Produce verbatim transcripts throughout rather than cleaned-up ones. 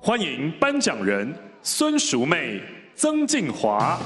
欢迎颁奖人孙淑媚、曾敬骅。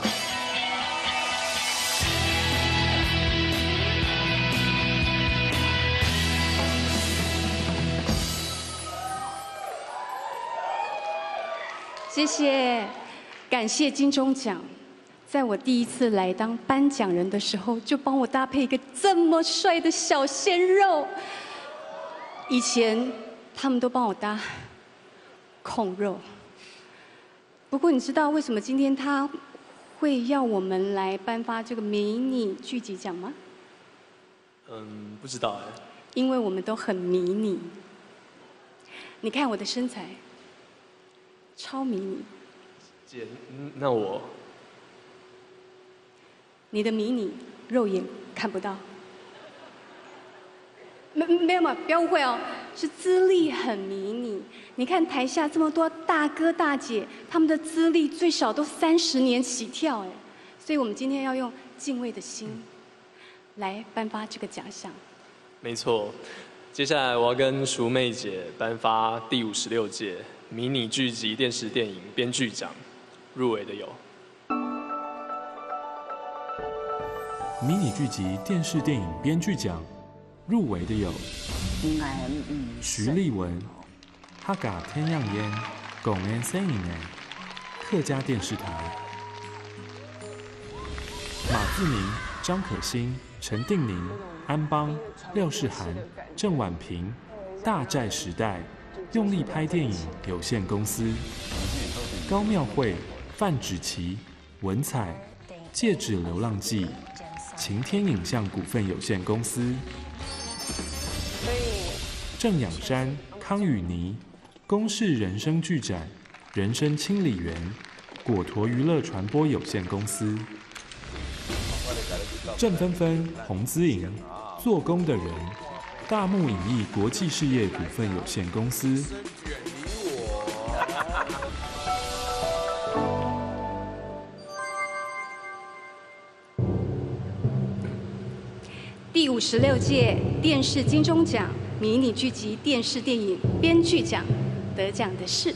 谢谢，感谢金钟奖，在我第一次来当颁奖人的时候，就帮我搭配一个这么帅的小鲜肉。以前他们都帮我搭控肉，不过你知道为什么今天他会要我们来颁发这个迷你剧集奖吗？ 嗯，不知道哎。 因为我们都很迷你。你看我的身材。超迷你， 姐，那我， 你的迷你肉眼看不到，没没有嘛，不要误会哦，是资历很迷你。你看台下这么多大哥大姐，他们的资历最少都三十年起跳哎，所以我们今天要用敬畏的心来颁发这个奖项。 没错，接下来我要跟淑媚姐颁发第五十六届迷你剧集电视电影编剧奖，入围的有迷你剧集电视电影编剧奖，入围的有徐立文、哈嘎天样烟、龚恩森影人、客家电视台、马自明、张可欣、陈定宁、安邦、廖世涵、郑婉萍、大寨时代。用力拍电影有限公司、高庙慧、范芷琪、文采、戒指流浪记、晴天影像股份有限公司、郑养山、康雨妮、公视人生剧展、人生清理员、果陀娱乐传播有限公司、郑芬芬、洪姿莹、做工的人。大木影艺国际事业股份有限公司。 第五十六届电视金钟奖迷你剧集电视电影编剧奖得奖的是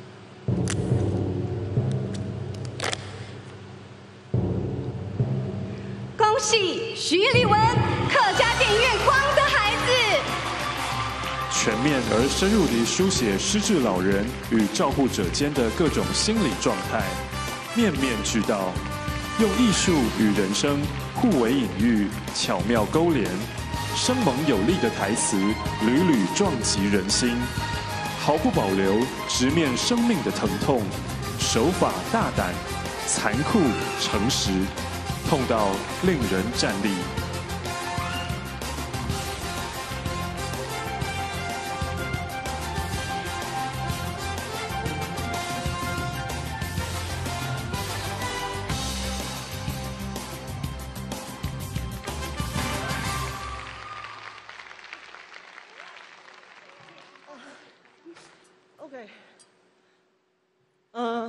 恭喜徐立文，客家电影院《光的孩子》。 全面而深入地书写失智老人与照护者间的各种心理状态，面面俱到，用艺术与人生互为隐喻，巧妙勾连，生猛有力的台词屡屡撞击人心，毫不保留直面生命的疼痛，手法大胆、残酷、诚实，痛到令人战栗。 嗯，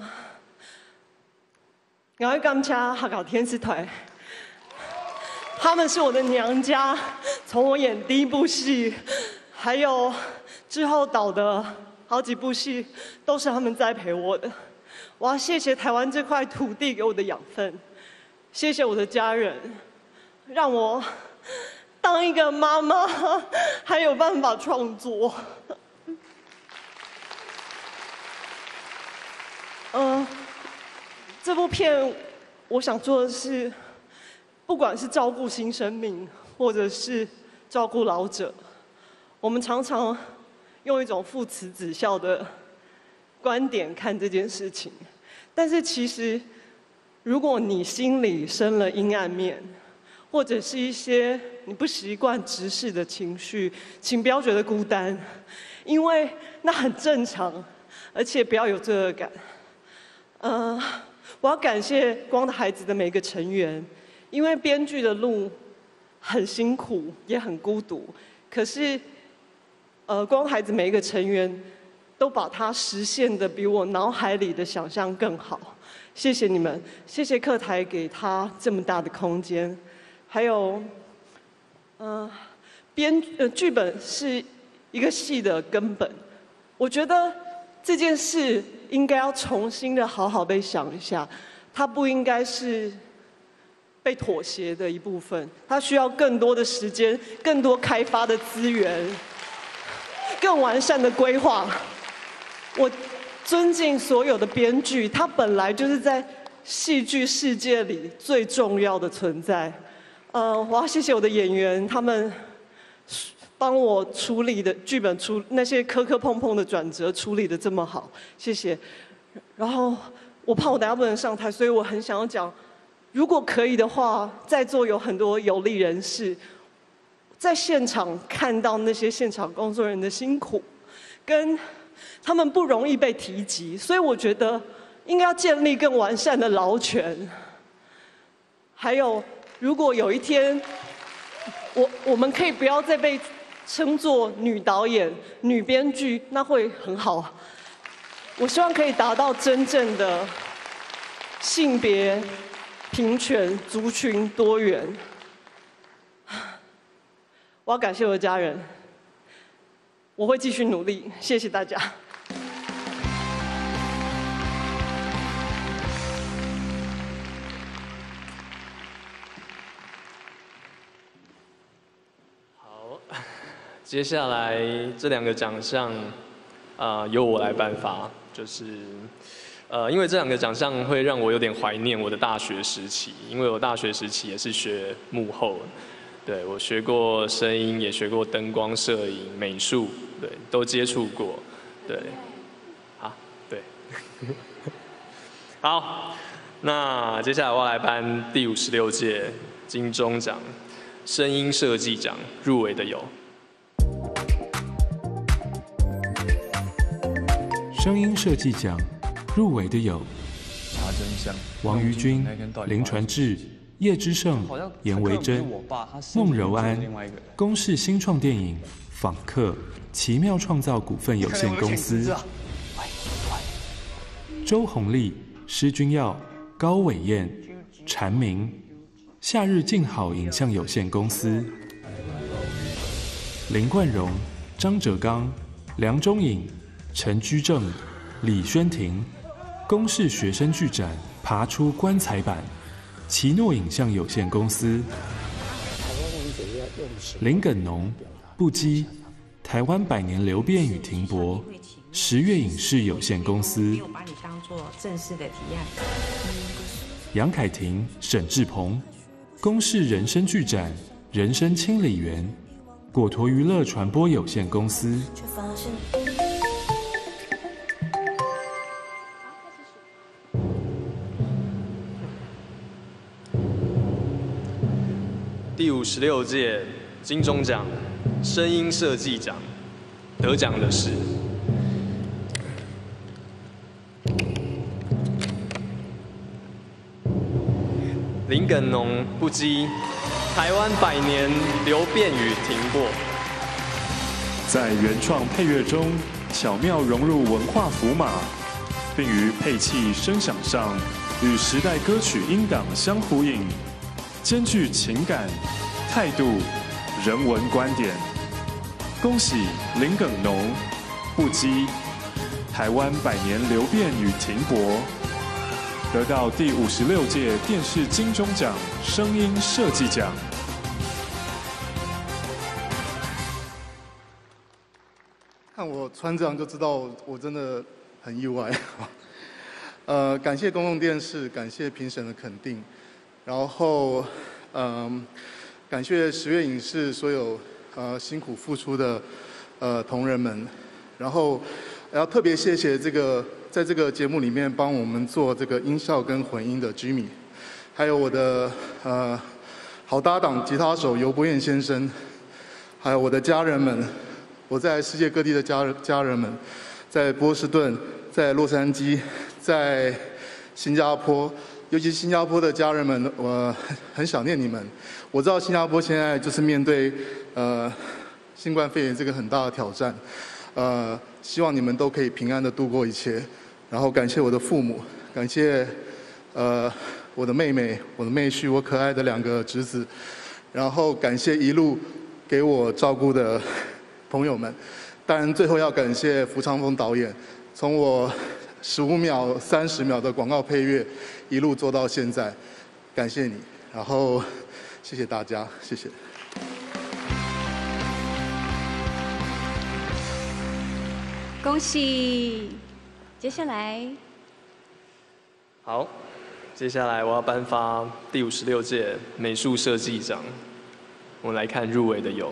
我要感谢哈搞天视台，他们是我的娘家，从我演第一部戏，还有之后导的好几部戏，都是他们栽培我的。我要谢谢台湾这块土地给我的养分，谢谢我的家人，让我当一个妈妈还有办法创作。嗯，这部片我想做的是，不管是照顾新生命，或者是照顾老者，我们常常用一种父慈子孝的观点看这件事情。但是其实，如果你心里生了阴暗面，或者是一些你不习惯直视的情绪，请不要觉得孤单，因为那很正常，而且不要有罪恶感。呃，我要感谢《光的孩子》的每个成员，因为编剧的路很辛苦，也很孤独。可是，呃，《光的孩子》每一个成员都把它实现的比我脑海里的想象更好。谢谢你们，谢谢客台给他这么大的空间，还有，呃，编呃剧本是一个戏的根本。我觉得这件事应该要重新的好好被想一下，它不应该是被妥协的一部分，它需要更多的时间、更多开发的资源、更完善的规划。我尊敬所有的编剧，他本来就是在戏剧世界里最重要的存在。呃，我要谢谢我的演员，他们帮我处理的剧本出那些磕磕碰碰的转折处理的这么好，谢谢。然后我怕我等下不能上台，所以我很想要讲。如果可以的话，在座有很多有力人士，在现场看到那些现场工作人员的辛苦，跟他们不容易被提及，所以我觉得应该要建立更完善的劳权。还有，如果有一天，我我们可以不要再被称作女导演、女编剧，那会很好。我希望可以达到真正的性别平权、族群多元。我要感谢我的家人，我会继续努力，谢谢大家。 好，接下来这两个奖项，啊、呃，由我来颁发，就是。呃，因为这两个奖项会让我有点怀念我的大学时期，因为我大学时期也是学幕后，对，我学过声音，也学过灯光、摄影、美术，对，都接触过，对，好，对，好，那接下来我要来颁第五十六届金钟奖声音设计奖，入围的有。 声音设计奖入围的有王于君、林传志、叶之胜、严维珍、孟柔安、公视新创电影、访客、奇妙创造股份有限公司、周鸿祎、施君耀、高伟燕、蝉鸣、夏日静好影像有限公司、林冠荣、张哲刚、梁中颖、陈居正、李宣婷。公视学生剧展爬出棺材板，奇诺影像有限公司，林耿农、不羁，台湾百年流变与停泊，十月影视有限公司， 没有把你当作正式的提案。 杨凯婷、沈志鹏，公视人生剧展人生清理员，果陀娱乐传播有限公司。 第五十六届金钟奖声音设计奖得奖的是林耿农不羁，台湾百年流变与停泊。 在原创配乐中巧妙融入文化符码，并于配器声响上与时代歌曲音档相呼应。兼具情感、态度、人文观点。恭喜林耿农、不羁，台湾百年流变与停泊，得到第五十六届电视金钟奖声音设计奖。 看我穿这样就知道，我真的很意外。呃，感谢公共电视，感谢评审的肯定。然后，嗯，感谢十月影视所有呃辛苦付出的呃同仁们，然后要特别谢谢这个在这个节目里面帮我们做这个音效跟混音的 Jimmy， 还有我的呃好搭档吉他手尤伯彦先生，还有我的家人们，我在世界各地的家家人们，在波士顿，在洛杉矶，在新加坡。尤其新加坡的家人们，我很想念你们。我知道新加坡现在就是面对呃新冠肺炎这个很大的挑战，呃，希望你们都可以平安的度过一切。然后感谢我的父母，感谢呃我的妹妹、我的妹婿、我可爱的两个侄子，然后感谢一路给我照顾的朋友们。当然，最后要感谢福昌丰导演， 从我十五秒、三十秒的广告配乐，一路做到现在，感谢你，然后谢谢大家，谢谢。 恭喜！接下来， 好，接下来我要颁发第五十六届美术设计奖。我们来看入围的有。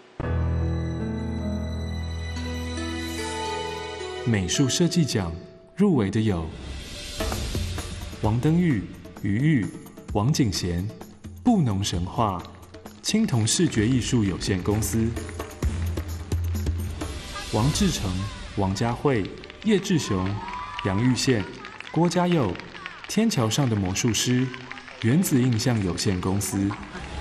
美术设计奖入围的有王登玉、于玉、王景贤、布农神话、青铜视觉艺术有限公司、王志成、王家慧、叶志雄、杨玉宪、郭家佑、天桥上的魔术师、原子印象有限公司、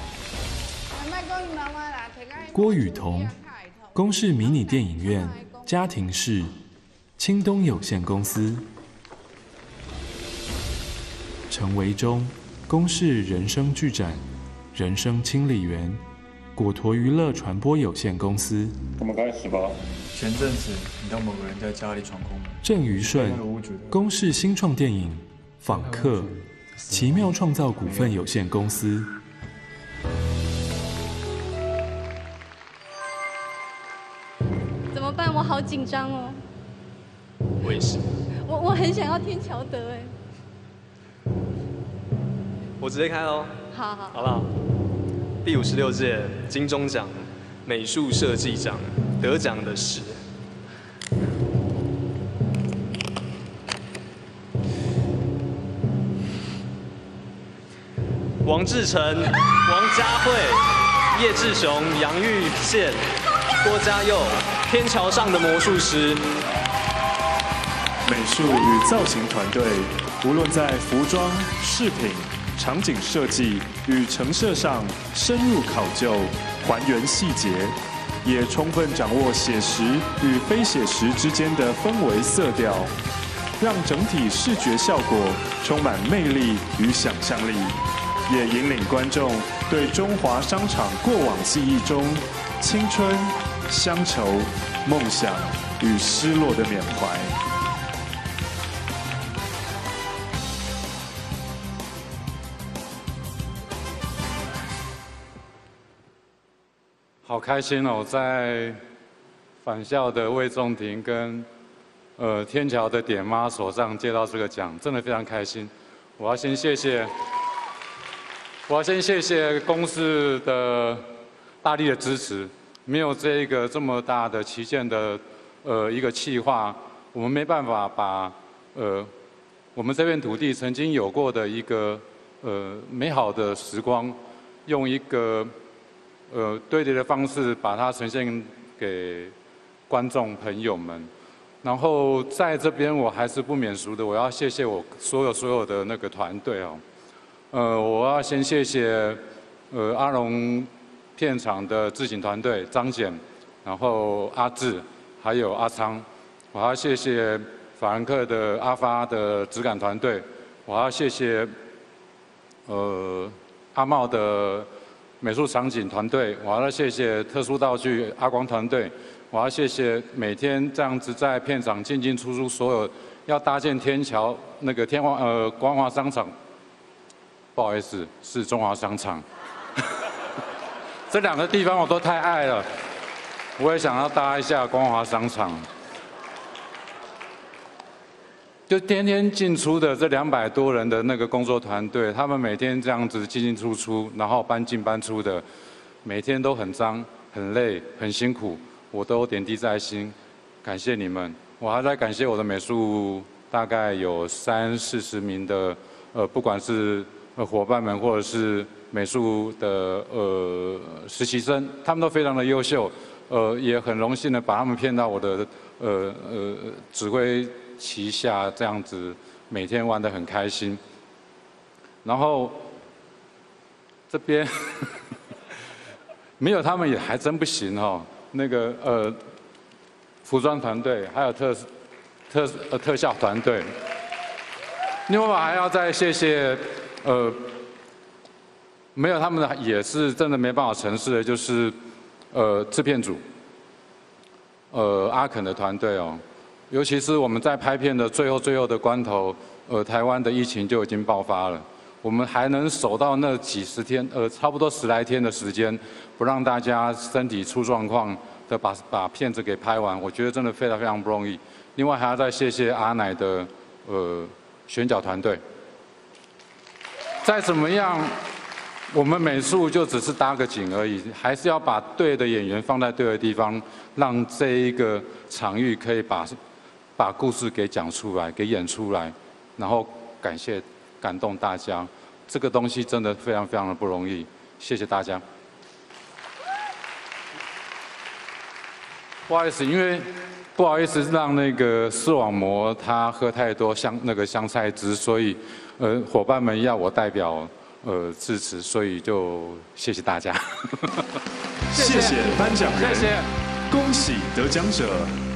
郭雨桐、公视迷你电影院、家庭式、青东有限公司、陈维忠、公视人生剧展、人生清理员、果陀娱乐传播有限公司。 我们开始吧。前阵子你到某个人在家里闯空门。 郑于顺、公视新创电影、访客、奇妙创造股份有限公司。 怎么办？我好紧张哦。 我也是。 我我很想要天桥得哎。 我直接开喽。 好好。 好不好？第五十六届金钟奖美术设计奖得奖的是王志成、王家慧、叶志雄、杨玉宪、郭家佑，《天桥上的魔术师》。 美术与造型团队，无论在服装、饰品、场景设计与陈设上深入考究，还原细节，也充分掌握写实与非写实之间的氛围色调，让整体视觉效果充满魅力与想象力，也引领观众对中华商场过往记忆中青春、乡愁、梦想与失落的缅怀。 好开心哦，在返校的魏仲廷跟呃天桥的点妈手上接到这个奖，真的非常开心。我要先谢谢，我要先谢谢公司的大力的支持，没有这个这么大的旗舰的呃一个企划，我们没办法把呃我们这片土地曾经有过的一个呃美好的时光，用一个呃堆叠的方式把它呈现给观众朋友们。然后在这边我还是不免俗的，我要谢谢我所有所有的那个团队哦。呃，我要先谢谢呃阿龙片场的制景团队张简，然后阿志，还有阿昌。我要谢谢法兰克的阿发的质感团队。我要谢谢呃阿茂的美术场景团队。我要谢谢特殊道具阿光团队。我要谢谢每天这样子在片场进进出出所有要搭建天桥那个天华呃光华商场，不好意思是中华商场，这两个地方我都太爱了，我也想要搭一下光华商场。就天天进出的这两百多人的那个工作团队，他们每天这样子进进出出，然后搬进搬出的，每天都很脏、很累、很辛苦。我都点滴在心，感谢你们。我还在感谢我的美术，大概有三四十名的，呃，不管是呃伙伴们或者是美术的呃实习生，他们都非常的优秀，呃，也很荣幸的把他们骗到我的呃呃指挥旗下，这样子每天玩得很开心。然后这边没有他们也还真不行哦。那个呃，服装团队还有特特呃特效团队，另外我还要再谢谢呃，没有他们的也是真的没办法成事的，就是呃制片组，呃阿肯的团队哦， 尤其是我们在拍片的最后最后的关头，呃，台湾的疫情就已经爆发了，我们还能守到那几十天，呃，差不多十来天的时间，不让大家身体出状况的把把片子给拍完，我觉得真的非常非常不容易。另外还要再谢谢阿乃的呃选角团队。再怎么样，我们美术就只是搭个景而已，还是要把对的演员放在对的地方，让这一个场域可以把把故事给讲出来，给演出来，然后感谢感动大家，这个东西真的非常非常的不容易，谢谢大家。不好意思，因为不好意思让那个视网膜他喝太多香那个香菜汁，所以呃伙伴们要我代表呃致辞，所以就谢谢大家。 谢谢颁奖人， 谢谢， 恭喜得奖者。